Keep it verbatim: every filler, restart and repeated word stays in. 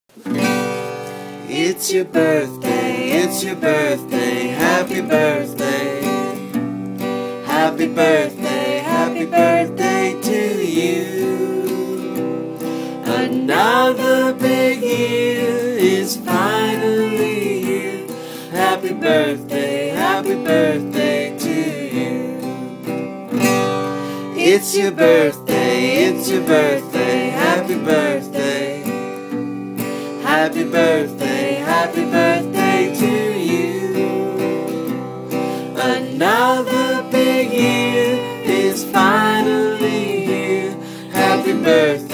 It's your birthday, it's your birthday, happy birthday. Happy birthday, happy birthday to you. Another big year is finally here. Happy birthday, happy birthday to you. It's your birthday, it's your birthday, happy birthday. Happy birthday, happy birthday to you. Another big year is finally here. Happy birthday.